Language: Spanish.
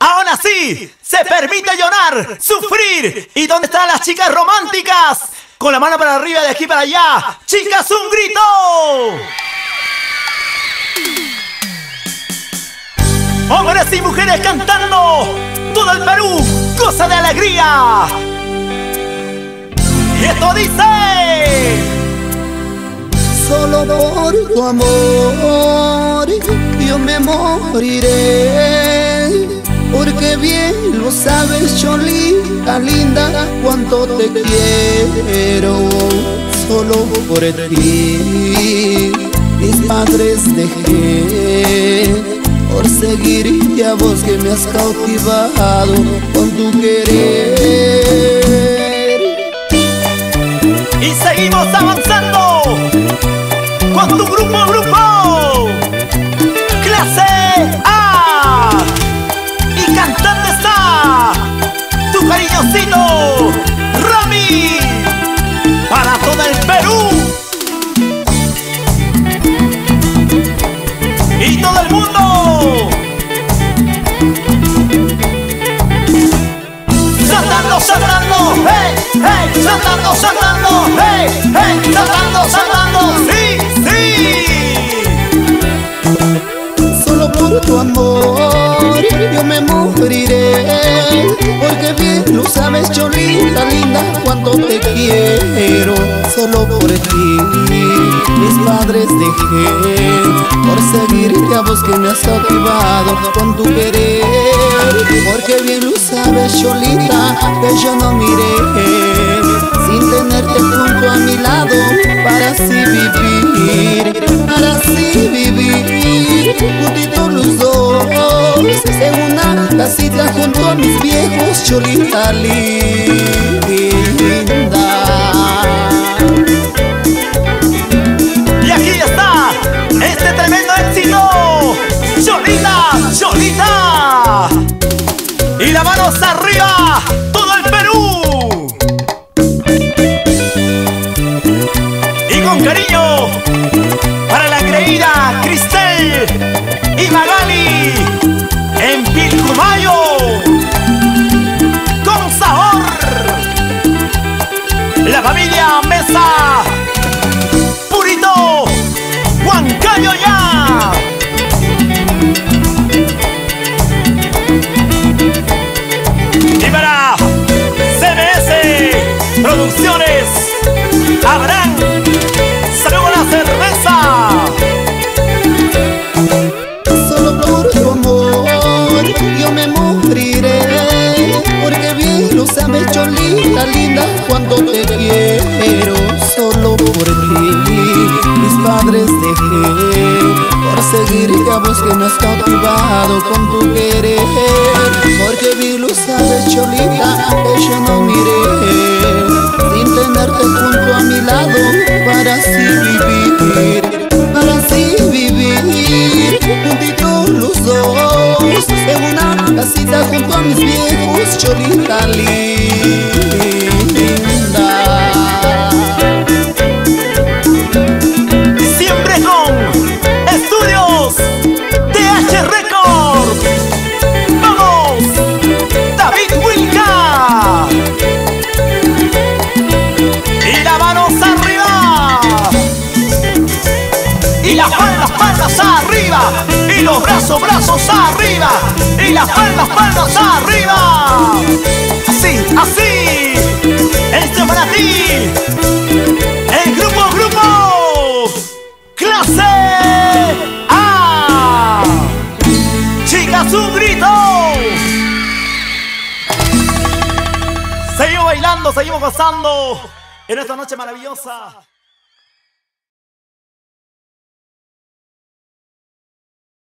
Aún así, se permite llorar, sufrir. ¿Y dónde están las chicas románticas? Con la mano para arriba, de aquí para allá. ¡Chicas, un grito! Hombres y mujeres cantando. Todo el Perú goza de alegría. Y esto dice: solo por tu amor yo me moriré, porque bien lo sabes, Cholita linda, cuánto te quiero. Solo por ti mis padres dejé, por seguirte a vos que me has cautivado con tu querer. Y seguimos avanzando con tu grupo Clase A. Y cantando está tu cariñosito Rami, para todo el Perú y todo el mundo. Saltando, saltando, hey, hey, saltando, saltando, hey, hey, saltando, saltando, sí, sí. Solo por tu amor yo me moriré, porque bien lo sabes, Cholita linda, cuánto te quiero. Solo por ti mis padres dejé, por seguirte a vos que me has cautivado con tu querer. Porque bien lo sabes, Cholita, que yo no miré sin tenerte junto a mi lado, para así vivir, juntitos los dos, en una casita junto a mis viejos, Cholita linda. Y aquí está este tremendo éxito, Cholita, Cholita. Y las manos arriba, todo el Perú. Y con cariño para la creída Cristel y Magali en Pilcomayo. Con sabor, la familia Mesa, Purito, Huancayo ya. Y para CBS Producciones, Abraham, saludo a la cerveza. Solo por tu amor yo me moriré, porque bien lo sabes, Cholita linda, cuánto te quiero. Solo por ti mis padres dejé, por seguirte a vos que me has cautivado con tu querer. Porque bien lo sabes, Cholita, que yo no miré sin tenerte junto a mi lado, para así vivir, juntitos los dos, en una casita junto a mis viejos, Cholita linda. Y siempre con Estudios TH Records. ¡Vamos! David Wilka. Y las manos arriba. Y las palmas, palmas arriba. Y los brazos, brazos arriba. Y las palmas, palmas arriba. Así, así. Esto es para ti. El grupo Clase A. Chicas, un grito. Seguimos bailando, seguimos gozando en esta noche maravillosa.